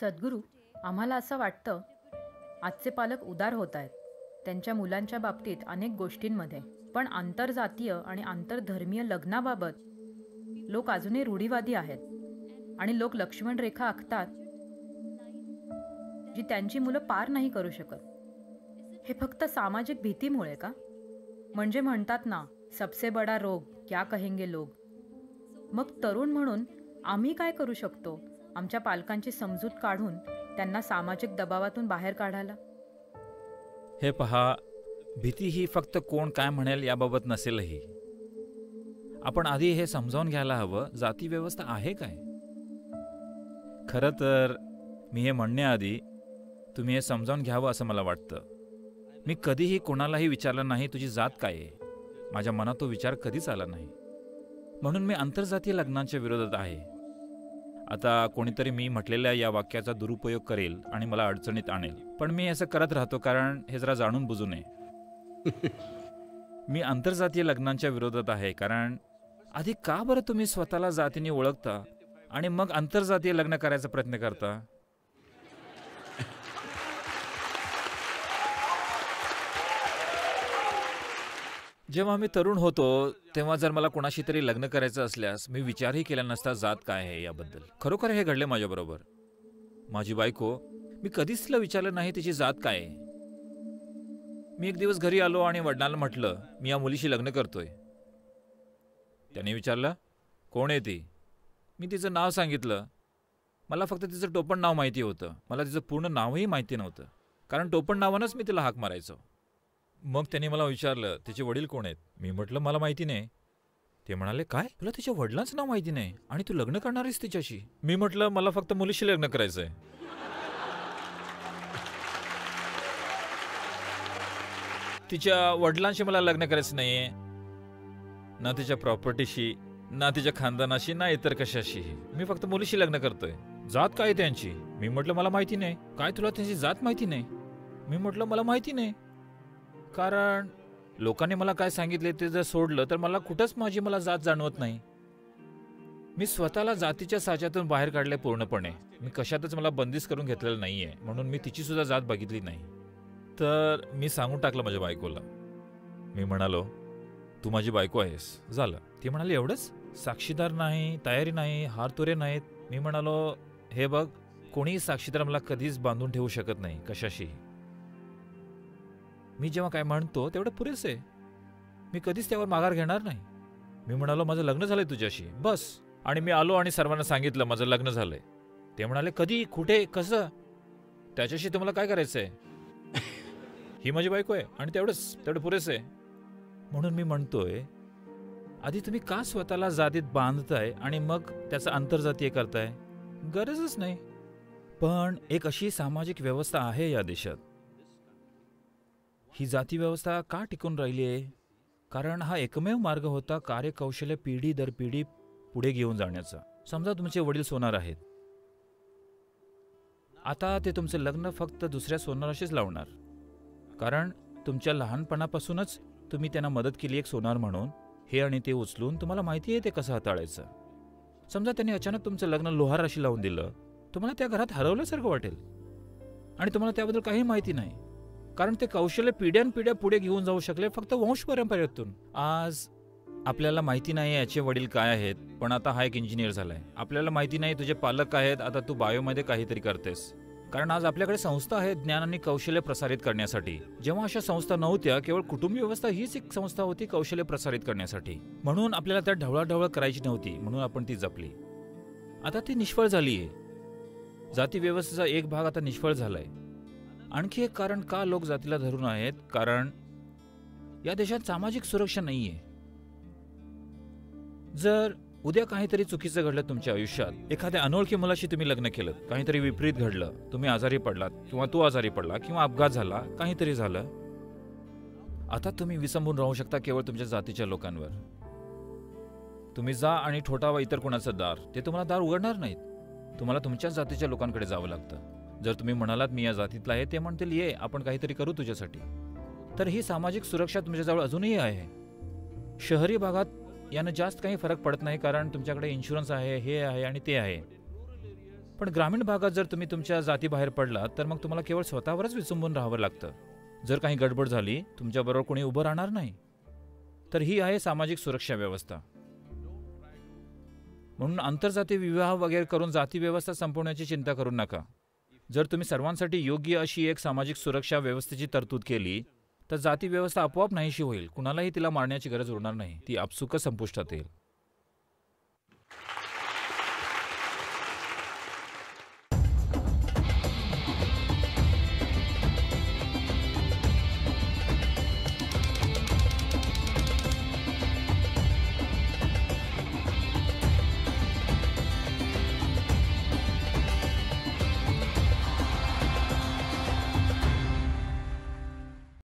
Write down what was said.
सद्गुरू, आम्हाला असं वाटतं आजचे पालक उदार होत आहेत त्यांच्या मुलांच्या बाबतीत अनेक गोष्टींमध्ये, पण आंतरजातीय आणि आंतरधर्मीय लग्नाबाबत लोक अजूनही रूढीवादी आहेत आणि लोक लक्ष्मण रेखा आखतात जी त्यांची मुलं पार नाही करू शकत. हे फक्त सामाजिक भीतीमुळे का? म्हणजे म्हणतात ना, सबसे बडा रोग क्या कहेंगे लोग. मग तरुण म्हणून आम्ही काय करू शकतो आमच्या पालकांची समजूत काढून त्यांना सामाजिक दबावातून बाहेर काढायला? हे पहा, भीती ही फक्त कोण काय म्हणेल याबाबत नसेलही. आपण आधी हे समजावून घ्यायला हवं, जाती व्यवस्था आहे काय. खरं तर मी हे म्हणण्याआधी तुम्ही हे समजावून घ्यावं असं मला वाटतं. मी कधीही कोणालाही विचारलं नाही तुझी जात काय आहे. माझ्या मनात तो विचार कधीच आला नाही. म्हणून मी आंतरजातीय लग्नांच्या विरोधात आहे. आता कोणीतरी मी म्हटलेल्या या वाक्याचा दुरुपयोग करेल आणि मला अडचणीत आणेल, पण मी असं करत राहतो कारण हे जरा जाणून बुजू नये. मी आंतरजातीय लग्नांच्या विरोधात आहे कारण आधी का बरं तुम्ही स्वतःला जातीने ओळखता आणि मग आंतरजातीय लग्न करायचा प्रयत्न करता? जेव्हा मी तरुण होतो तेव्हा जर मला कोणाशी तरी लग्न करायचं असल्यास मी विचारही केला नसता जात काय आहे याबद्दल. खरोखर हे घडले माझ्याबरोबर. माझी बायको, मी कधीच तिला विचारलं नाही तिची जात काय आहे. मी एक दिवस घरी आलो आणि वडिलांना म्हटलं मी या मुलीशी लग्न करतोय. त्याने विचारलं कोण आहे ती. मी तिचं नाव सांगितलं. मला फक्त तिचं टोपण नाव माहिती होतं. मला तिचं पूर्ण नावही माहिती नव्हतं, कारण टोपण नावानंच मी तिला हाक मारायचो. मग त्यांनी मला विचारलं तिचे वडील कोण आहेत. मी म्हटलं मला माहिती नाही. ते म्हणाले काय, तुला तिच्या वडिलांचं नाव माहिती नाही आणि तू लग्न करणार आहेस तिच्याशी. मी म्हटलं मला फक्त मुलीशी लग्न करायचंय. तिच्या वडिलांशी मला लग्न करायचं नाहीये, ना तिच्या प्रॉपर्टीशी, ना तिच्या खानदानाशी, ना इतर कशाशीही. मी फक्त मुलीशी लग्न करतोय. जात काय त्यांची. मी म्हटलं मला माहिती नाही. काय तुला त्यांची जात माहिती नाही. मी म्हटलं मला माहिती नाही, कारण लोकांनी मला काय सांगितले ते जर सोडलं तर मला कुठंच मला जात जाणवत नाही. मी स्वतःला जातीच्या साच्यातून बाहेर काढले पूर्णपणे. मी कशातच मला बंदिस्त करून घेतलेलं नाहीये, म्हणून मी तिची सुद्धा जात बघितली नाही. तर मी सांगून टाकलं माझ्या बायकोला. मी म्हणालो तू माझी बायको आहेस, झालं. ती म्हणाली एवढंच, साक्षीदार नाही, तयारी नाही, हारतोरे नाहीत. मी म्हणालो हे बघ, कोणीही साक्षीदार मला कधीच बांधून ठेवू शकत नाही कशाशी. मी जेव्हा काय म्हणतो तेवढं पुरेसे आहे. मी कधीच त्यावर माघार घेणार नाही. मी म्हणालो माझं लग्न झालंय तुझ्याशी, बस. आणि मी आलो आणि सर्वांना सांगितलं माझं लग्न झालंय. ते म्हणाले कधी, कुठे, कसं, त्याच्याशी तुम्हाला काय करायचंय. ही माझी बायको आहे आणि तेवढं पुरेसे आहे. म्हणून मी म्हणतोय आधी तुम्ही का स्वतःला जातीत बांधताय आणि मग त्याचं आंतरजातीय करताय. गरजच नाही. पण एक अशी सामाजिक व्यवस्था आहे या देशात. ही जाती व्यवस्था का टिकून राहिली आहे? कारण हा एकमेव मार्ग होता कार्यकौशल्य पिढी दर पिढी पुढे घेऊन जाण्याचा. समजा तुमचे वडील सोनार आहेत. आता ते तुमचं लग्न फक्त दुसऱ्या सोनाराशीच लावणार, कारण तुमच्या लहानपणापासूनच तुम्ही त्यांना मदत केली एक सोनार म्हणून. हे आणि ते उचलून तुम्हाला माहिती आहे ते कसं हाताळायचं. समजा त्यांनी अचानक तुमचं लग्न लोहाराशी लावून दिलं, तुम्हाला त्या घरात हरवल्यासारखं वाटेल आणि तुम्हाला त्याबद्दल काही माहिती नाही, कारण ते कौशल्य पिढ्यानपिढ्या पुढे घेऊन जाऊ शकले फक्त वंश परंपरेतून. आज आपल्याला माहिती नाही याचे वडील काय आहेत, पण आता हा एक इंजिनियर झालाय. आपल्याला माहिती नाही तुझे पालक काय आहेत, आता तू बायोमध्ये काहीतरी करतेस. कारण आज आपल्याकडे संस्था आहेत ज्ञान आणि कौशल्य प्रसारित करण्यासाठी. जेव्हा अशा संस्था नव्हत्या, केवळ कुटुंब व्यवस्था हीच एक संस्था होती कौशल्य प्रसारित करण्यासाठी. म्हणून आपल्याला त्या ढवळाढवळ करायची नव्हती, म्हणून आपण ती जपली. आता ती निष्फळ झालीये. जाती व्यवस्थेचा एक भाग आता निष्फळ झालाय. आणखी एक कारण का लोक जातीला धरून आहेत, कारण या देशात सामाजिक सुरक्षा नाहीये. जर उद्या काहीतरी चुकीचं घडलं तुमच्या आयुष्यात, एखाद्या अनोळखी मुलाशी तुम्ही लग्न केलं, काहीतरी विपरीत घडलं, तुम्ही आजारी पडलात किंवा तो आजारी पडला किंवा अपघात झाला, काहीतरी झालं, आता तुम्ही विसंबून राहू शकता केवळ तुमच्या जातीच्या लोकांवर. तुम्ही जा आणि ठोठावा इतर कोणाचं दार, ते तुम्हाला दार उघडणार नाहीत. तुम्हाला तुमच्याच जातीच्या लोकांकडे जावं लागतं. जर तुम्ही म्हणालात मी या जातीतला आहे, ते म्हणतील ये आपण काहीतरी करू तुझ्यासाठी. तर ही सामाजिक सुरक्षा तुमच्याजवळ अजूनही आहे. शहरी भागात यानं जास्त काही फरक पडत नाही, कारण तुमच्याकडे इन्शुरन्स आहे, हे आहे आणि ते आहे. पण ग्रामीण भागात जर तुम्ही तुमच्या जातीबाहेर पडलात तर मग तुम्हाला केवळ स्वतःवरच विसंबून राहावं लागतं. जर काही गडबड झाली तुमच्याबरोबर कोणी उभं राहणार नाही. तर ही आहे सामाजिक सुरक्षा व्यवस्था. म्हणून आंतरजातीय विवाह वगैरे करून जाती व्यवस्था संपवण्याची चिंता करू नका. जर तुम्ही सर्वांसाठी योग्य अशी एक सामाजिक सुरक्षा व्यवस्थेची तरतूद केली तर जाती व्यवस्था आपोआप नाहीशी होईल. कुणालाही तिला मारण्याची गरज उरणार नाही. ती आपसुकच संपुष्टात येईल.